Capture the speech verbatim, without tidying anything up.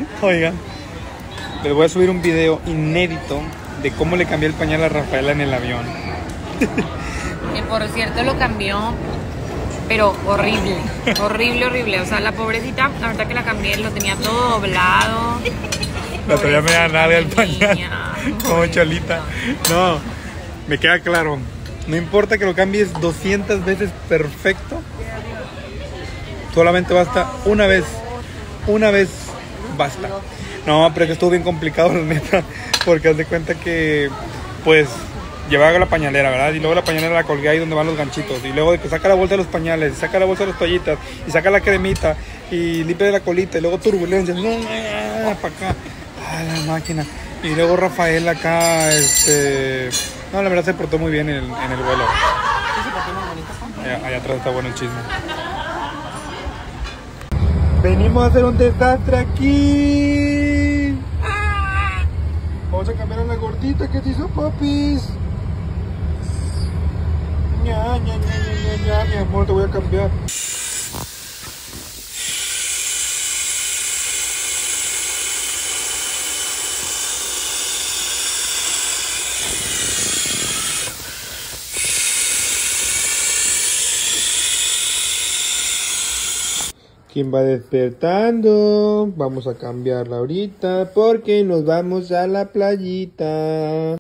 Oigan, les voy a subir un video inédito de cómo le cambié el pañal a Rafaela en el avión. Que por cierto lo cambió, pero horrible, horrible, horrible. O sea, la pobrecita, la verdad que la cambié, lo tenía todo doblado. La traía media nada el pañal, niña. como cholita. No, me queda claro. No importa que lo cambies doscientas veces perfecto. Solamente basta una vez. Una vez basta. No, pero es que estuvo bien complicado, la neta. Porque haz de cuenta que, pues, llevaba la pañalera, ¿verdad? Y luego la pañalera la colgué ahí donde van los ganchitos. Y luego de que saca la bolsa de los pañales, saca la bolsa de las toallitas, y saca la cremita, y limpia de la colita, y luego turbulencia. No, no, no, para acá. A la máquina. Y luego Rafael acá, este... No, la verdad se portó muy bien en el, en el vuelo. ¿Sí se portó muy bonito? Allá, allá atrás está bueno el chisme. Venimos a hacer un desastre aquí. Vamos a cambiar a la gordita que se hizo papis. ña, ña, ña, ña, ña, mi amor, te voy a cambiar. ¿Quién va despertando? Vamos a cambiarla ahorita porque nos vamos a la playita.